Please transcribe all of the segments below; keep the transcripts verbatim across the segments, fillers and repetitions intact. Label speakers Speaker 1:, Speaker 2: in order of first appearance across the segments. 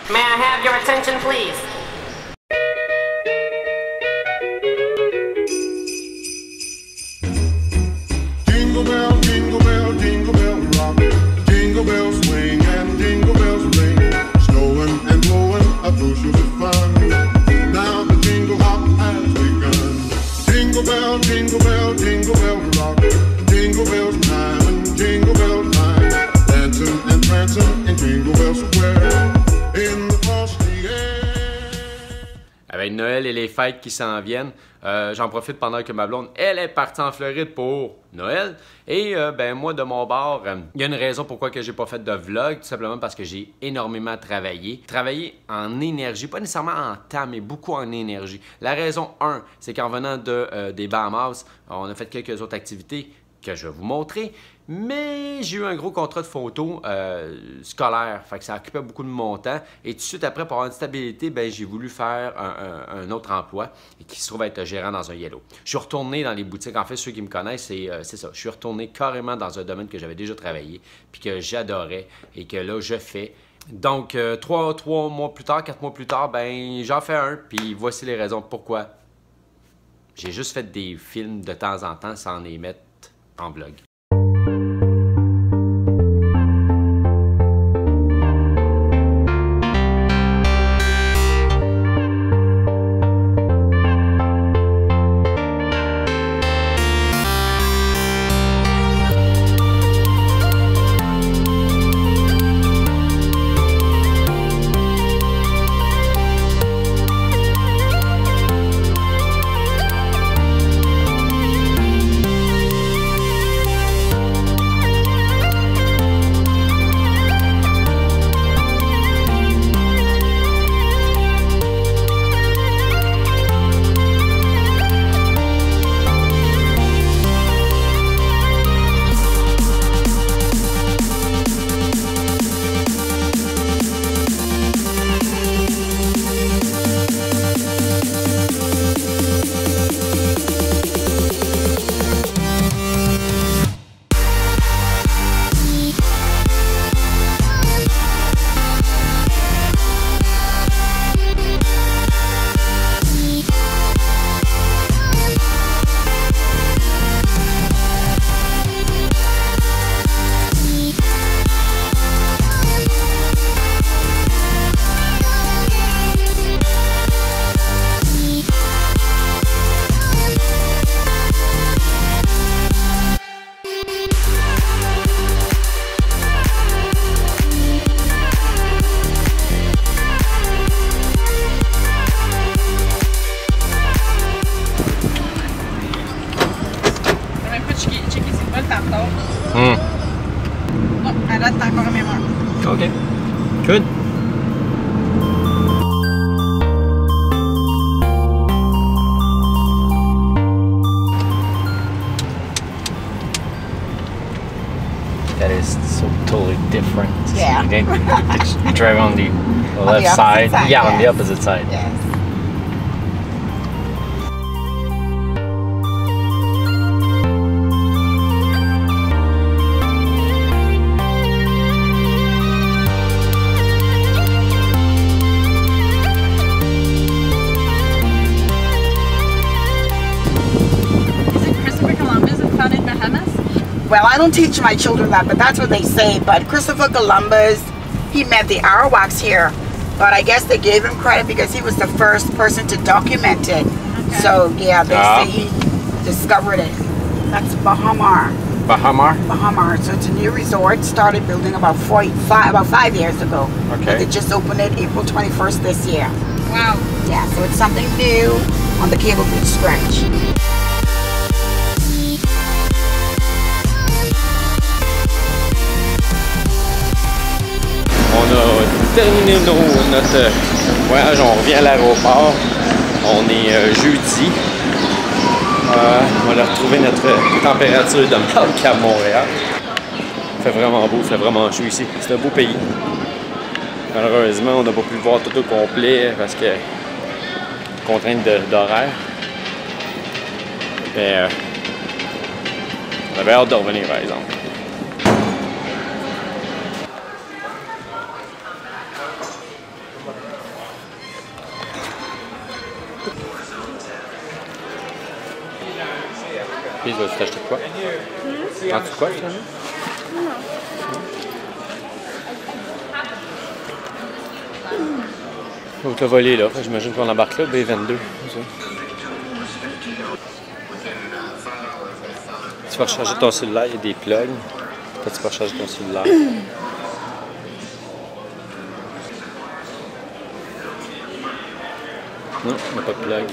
Speaker 1: May I have your attention, please?
Speaker 2: Jingle bell, jingle bell, jingle bell rock. Jingle bells swing and jingle bells ring. Snowing and blowing a bushel of fun. Now the jingle hop has begun. Jingle bell, jingle bell, jingle bell rock. Jingle bells time and jingle bell time. Dancing and prancing in Jingle Bell Square. In the frosty air.
Speaker 3: Avec Noël et les fêtes qui s'en viennent, euh, j'en profite pendant que ma blonde, elle est partie en Floride pour Noël. Et euh, ben moi, de mon bord, il euh, y a une raison pourquoi que j'ai pas fait de vlog, tout simplement parce que j'ai énormément travaillé. Travaillé en énergie, pas nécessairement en temps, mais beaucoup en énergie. La raison un, c'est qu'en venant de, euh, des Bahamas, on a fait quelques autres activités que je vais vous montrer, mais j'ai eu un gros contrat de photo euh, scolaire, fait que ça occupait beaucoup de mon temps, et tout de suite après, pour avoir une stabilité, ben, j'ai voulu faire un, un, un autre emploi, et qui se trouve être gérant dans un Yellow. Je suis retourné dans les boutiques, en fait, ceux qui me connaissent, c'est euh, ça, je suis retourné carrément dans un domaine que j'avais déjà travaillé, puis que j'adorais, et que là, je fais. Donc, euh, trois, trois mois plus tard, quatre mois plus tard, ben, j'en fais un, puis voici les raisons pourquoi. J'ai juste fait des films de temps en temps sans les mettre en vlog.
Speaker 4: Hmm. Non, à date, t'as encore un mémoire.
Speaker 3: OK. Good.
Speaker 5: That is so totally different.
Speaker 4: Yeah.
Speaker 5: You didn't you drive on the left
Speaker 4: the
Speaker 5: side.
Speaker 4: side.
Speaker 5: Yeah,
Speaker 4: Yes.
Speaker 5: on the opposite side.
Speaker 4: Yes. Well, I don't teach my children that, but that's what they say. But Christopher Columbus, he met the Arawaks here. But I guess they gave him credit because he was the first person to document it. Okay. So, yeah, they
Speaker 3: uh,
Speaker 4: say he discovered it. That's Bahamar.
Speaker 3: Bahamar?
Speaker 4: Bahamar. So it's a new resort. Started building about four, five, about five years ago.
Speaker 3: Okay.
Speaker 4: And they just opened it April twenty-first this year.
Speaker 1: Wow.
Speaker 4: Yeah, so it's something new on the Cable Beach stretch.
Speaker 3: On a terminé nos, notre voyage, on revient à l'aéroport. On est euh, jeudi. Euh, on a retrouvé notre température de même qu'à Montréal. Il fait vraiment beau, il fait vraiment chaud ici. C'est un beau pays. Malheureusement, on n'a pas pu le voir tout au complet parce que contrainte d'horaire. Mais euh, on avait hâte de revenir par exemple. Puis, vas-tu t'acheter quoi? Mm-hmm. Prends-tu quoi, finalement? Non. Faut te voler là, j'imagine qu'on embarque là, B vingt-deux. Tu vas recharger ton cellulaire, il y a des plugs. Toi, tu vas recharger ton cellulaire. Non, il n'y a pas de plug.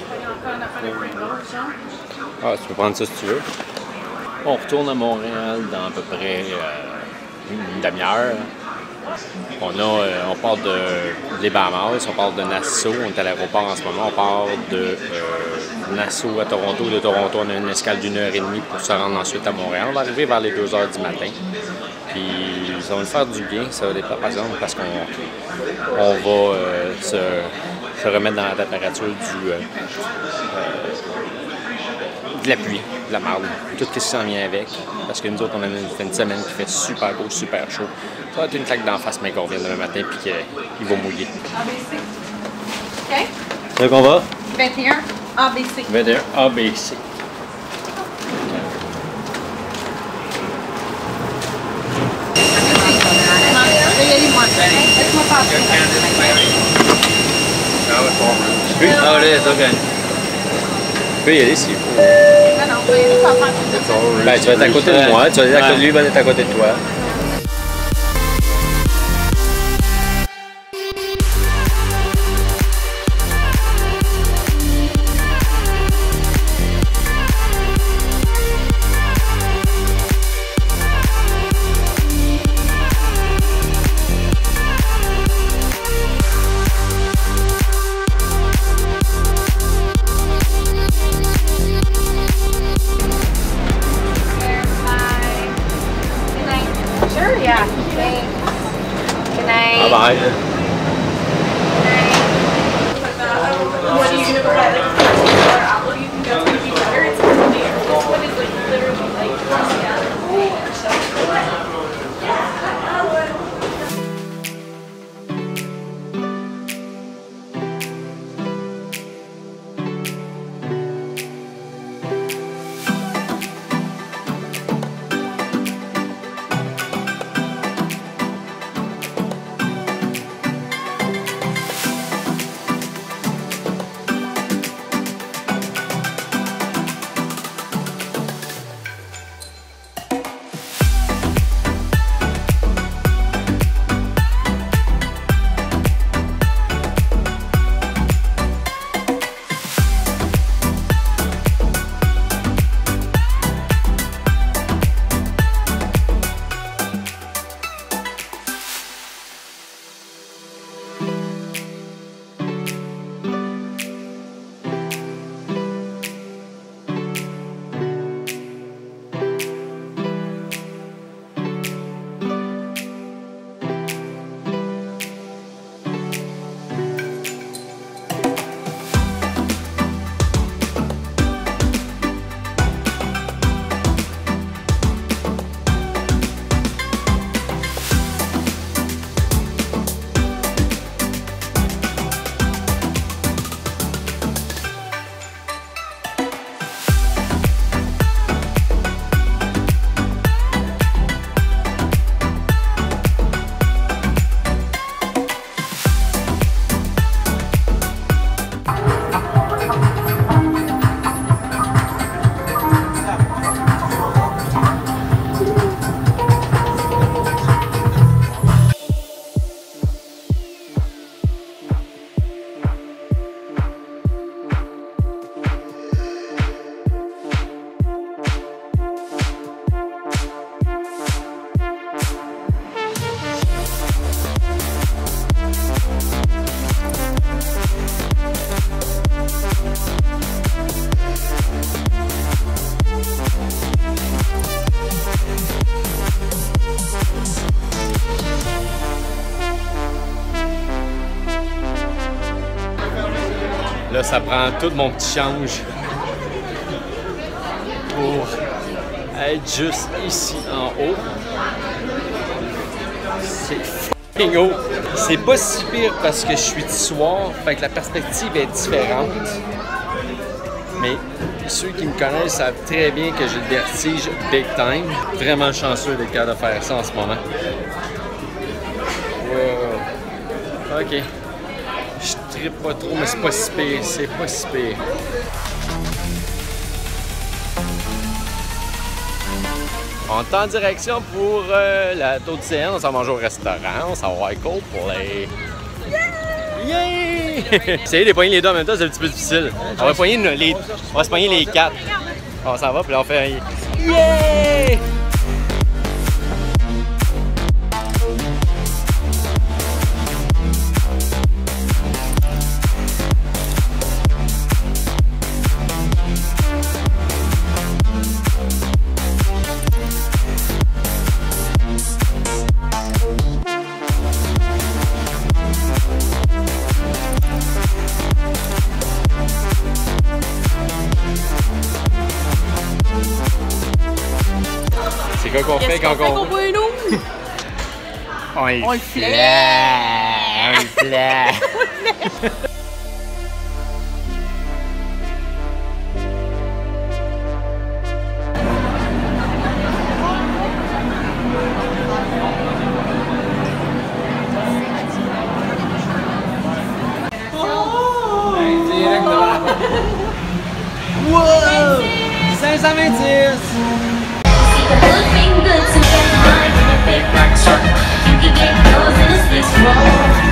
Speaker 3: Ah, tu peux prendre ça si tu veux. On retourne à Montréal dans à peu près euh, une demi-heure. On, a, euh, on part de, des Bahamas, on part de Nassau, on est à l'aéroport en ce moment, on part de euh, Nassau à Toronto. De Toronto, on a une escale d'une heure et demie pour se rendre ensuite à Montréal. On va arriver vers les deux heures du matin. Puis ça va nous faire du bien, ça va dépendre par exemple, parce qu'on on va euh, se, se remettre dans la température du, euh, euh, de la pluie, de la marde, tout ce qui s'en vient avec. Parce que nous autres, on a une, une semaine qui fait super beau, super chaud. Ça va être une claque d'en face, mais qu'on revient demain matin puis qu'il va mouiller.
Speaker 6: A B C. OK.
Speaker 3: Donc on va?
Speaker 6: vingt et un A B C.
Speaker 3: vingt et un A B C.
Speaker 6: Laisse-moi passer.
Speaker 3: Oui, ah, là, c'est OK. Tu peux y aller s'il faut.
Speaker 6: Non, non, on va y aller sans faire.
Speaker 3: Ben, tu vas être à côté de moi, tu vas être à côté de lui, il va être à côté de toi.
Speaker 6: Sure, yeah. Thanks. Good night.
Speaker 3: Bye-bye.
Speaker 6: What are you going to provide? Outlook, you can go to each other. It's clear. This one is like literally like
Speaker 3: Là, ça prend tout mon petit change pour être juste ici en haut. C'est fucking haut. C'est pas si pire parce que je suis du soir, fait que la perspective est différente. Mais ceux qui me connaissent savent très bien que j'ai le vertige big time. Vraiment chanceux d'être capable de faire ça en ce moment. Wow. OK. Je trippe pas trop, mais c'est pas si pire. C'est pas si pire. On est en direction pour euh, la Tour du C N. On s'en mange au restaurant. On s'en va à Coldplay. Yeah! Essayer de poigner les deux en même temps, c'est un petit peu difficile. On va poigner les, on va se poigner les quatre. On s'en va, puis là on fait un yeah! C'est quoi qu'on fait quand on... On le
Speaker 6: On le
Speaker 3: flatte! On le flatte! Wow! cinq cent vingt-six!
Speaker 7: Looking good to get mine in a big black truck. You can get those in a six roll.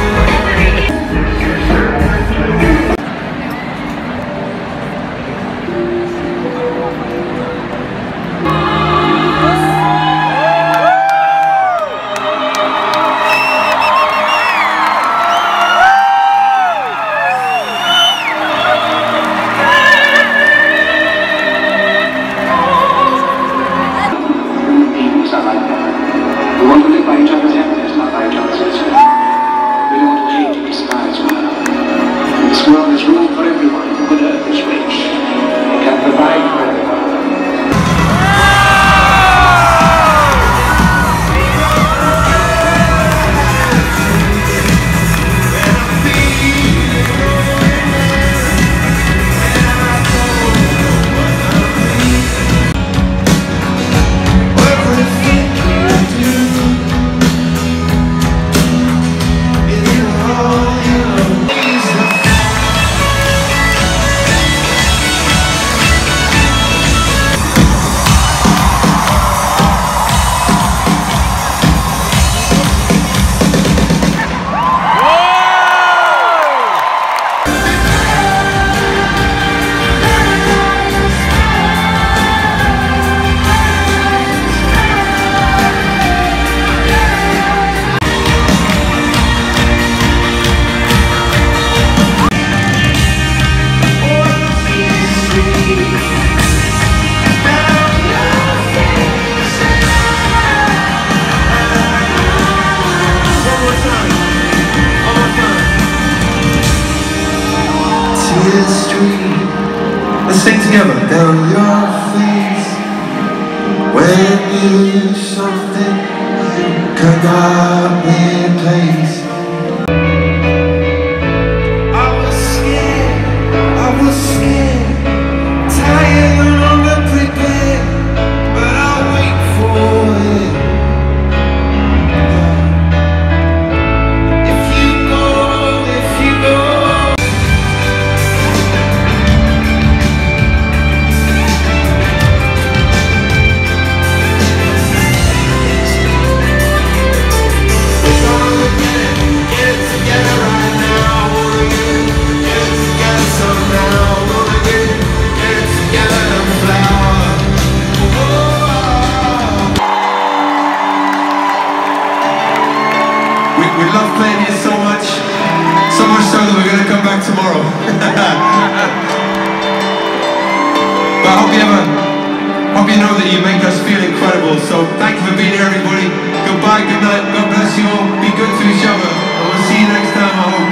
Speaker 8: Let's sing together. Down your face when you something you cannot replace. I was scared, I was scared, tired and underprepared, but I'll wait for it. If you go, if you go. We love playing here so much, so much so that we're going to come back tomorrow. But I hope you ever, hope you know that you make us feel incredible. So thank you for being here, everybody. Goodbye, good night, God bless you all. Be good to each other, and we'll see you next time, I hope.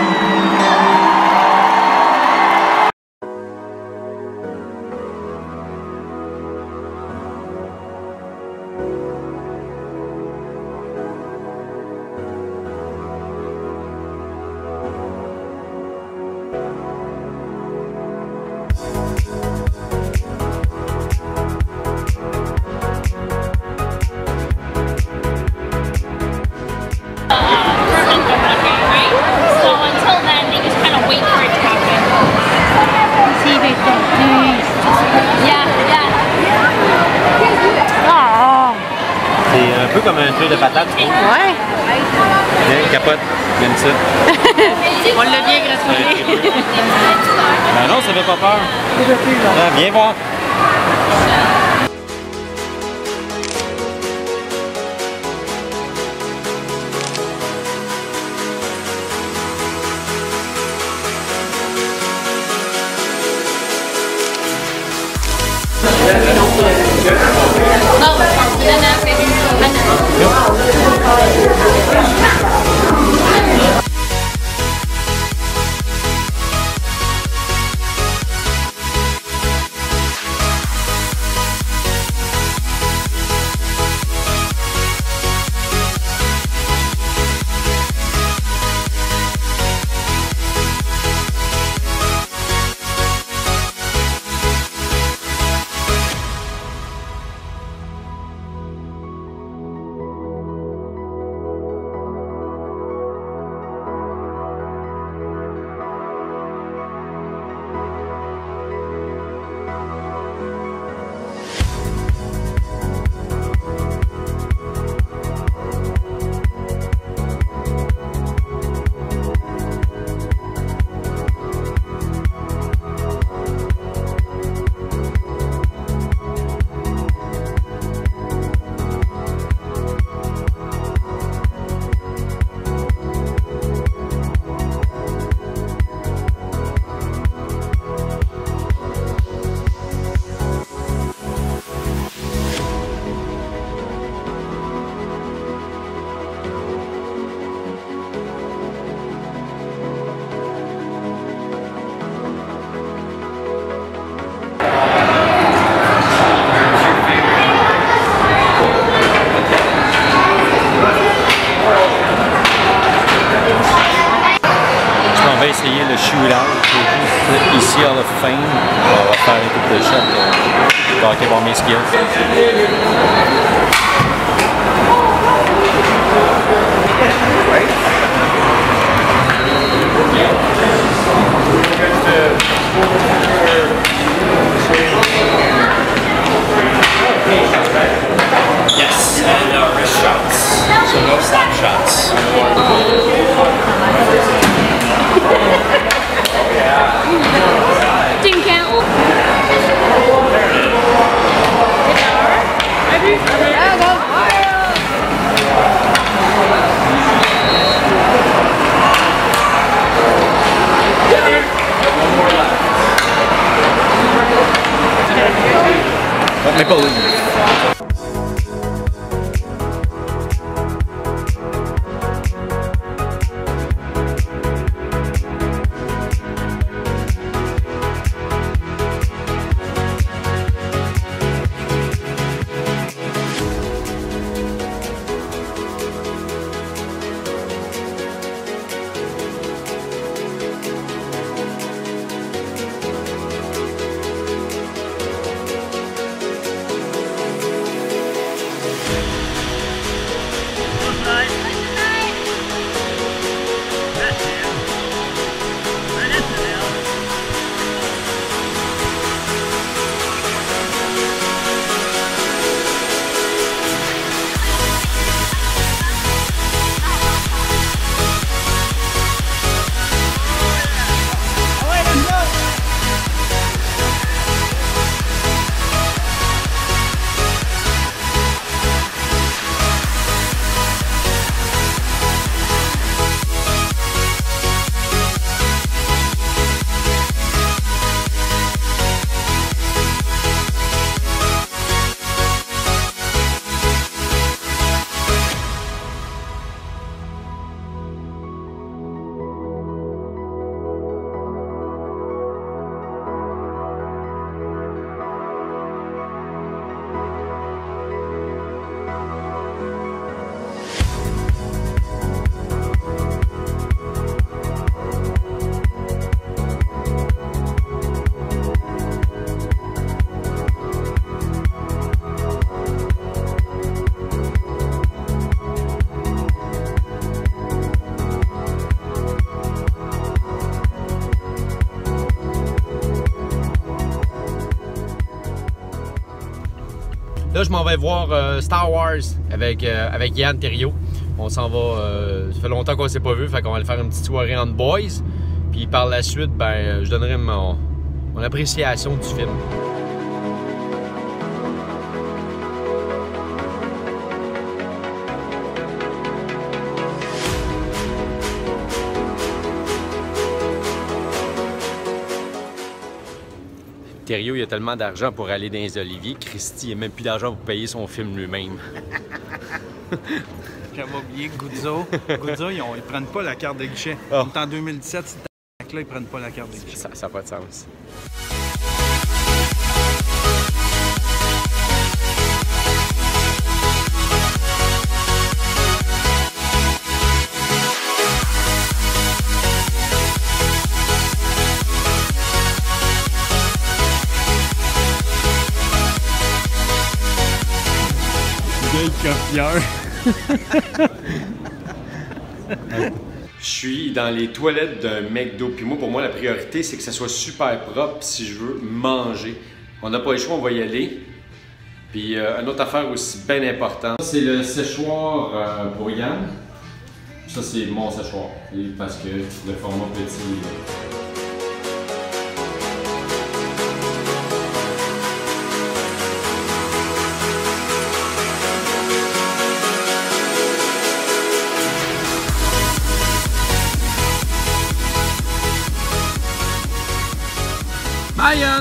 Speaker 2: We'll be right back.
Speaker 5: J'aime ça.
Speaker 6: On l'a bien gratouillé.
Speaker 5: Ben non, ça fait pas peur. Ah, viens voir. On va essayer le shootout qui est juste ici à la fin. On va faire un couple de shots pour voir mes skills.
Speaker 9: Yes, and uh, wrist shots. So no slap shots.
Speaker 5: Let me believe.
Speaker 3: Là, je m'en vais voir euh, Star Wars avec, euh, avec Yann Thériault. On s'en va, euh, ça fait longtemps qu'on s'est pas vu, fait qu'on va aller faire une petite soirée entre boys. Puis par la suite, ben, je donnerai mon, mon appréciation du film. Thériault, il a tellement d'argent pour aller dans les oliviers. Christy, il n'a même plus d'argent pour payer son film lui-même.
Speaker 10: J'avais oublié que Guzzo, Guzzo ils, ont, ils prennent pas la carte de guichet.
Speaker 3: Oh.
Speaker 10: On est en deux mille dix-sept, c'est là ils prennent pas la carte de guichet.
Speaker 3: Ça n'a pas de sens. Je suis dans les toilettes d'un McDo. Puis moi, pour moi, la priorité, c'est que ça soit super propre si je veux manger. On n'a pas le choix, on va y aller. Puis euh, une autre affaire aussi bien importante, c'est le séchoir euh, pour Yann. Ça, c'est mon séchoir. Parce que le format petit... Euh... Yann!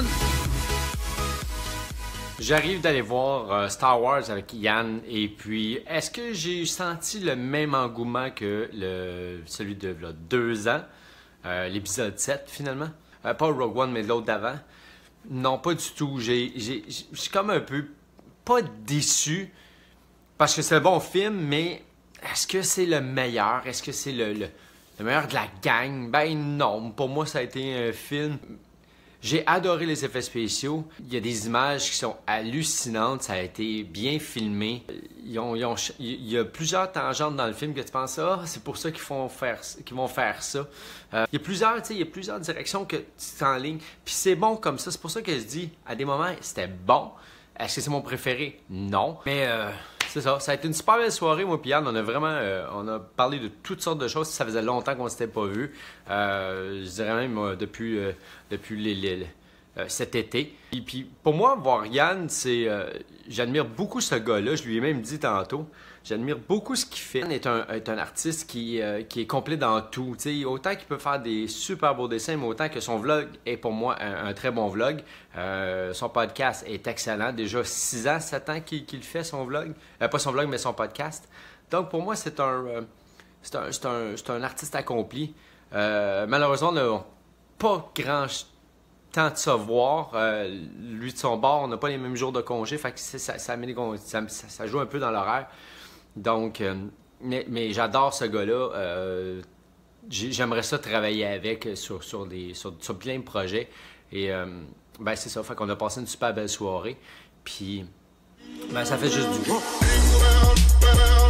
Speaker 3: J'arrive d'aller voir euh, Star Wars avec Yann et puis est-ce que j'ai senti le même engouement que le, celui de là, deux ans, euh, l'épisode sept finalement? Euh, pas Rogue One mais l'autre d'avant. Non, pas du tout. J'ai, j'ai, je suis comme un peu pas déçu parce que c'est un bon film, mais est-ce que c'est le meilleur? Est-ce que c'est le, le, le meilleur de la gang? Ben non, pour moi ça a été un film... J'ai adoré les effets spéciaux. Il y a des images qui sont hallucinantes. Ça a été bien filmé. Ils ont, ils ont, il y a plusieurs tangentes dans le film que tu penses, ah, c'est pour ça qu'ils font faire, qu'ils vont faire ça. Euh, il y a plusieurs, tu sais, il y a plusieurs directions que tu t'enlignes. Puis c'est bon comme ça. C'est pour ça que je dis, à des moments, c'était bon. Est-ce que c'est mon préféré? Non. Mais euh, c'est ça. Ça a été une super belle soirée, moi et Yann. On a vraiment euh, on a parlé de toutes sortes de choses. Ça faisait longtemps qu'on ne s'était pas vus. Euh, je dirais même euh, depuis, euh, depuis les, les, euh, cet été. Et puis pour moi, voir Yann, c'est... Euh, j'admire beaucoup ce gars-là. Je lui ai même dit tantôt. J'admire beaucoup ce qu'il fait. Yann est un, est un artiste qui, euh, qui est complet dans tout. T'sais, autant qu'il peut faire des super beaux dessins, mais autant que son vlog est pour moi un, un très bon vlog. Euh, son podcast est excellent. Déjà six ans, sept ans qu'il, qu'il fait son vlog. Euh, pas son vlog, mais son podcast. Donc pour moi, c'est un, euh, c'est un, c'est un, c'est un artiste accompli. Euh, malheureusement, on n'a pas grand temps de se voir. Euh, lui, de son bord, on n'a pas les mêmes jours de congé. Fait que ça, ça, ça, ça, ça joue un peu dans l'horaire. Donc, euh, mais, mais j'adore ce gars-là. Euh, j'aimerais ça travailler avec sur, sur, des, sur, sur plein de projets. Et euh, ben c'est ça. Fait qu'on a passé une super belle soirée. Puis, ben ça fait juste du bien.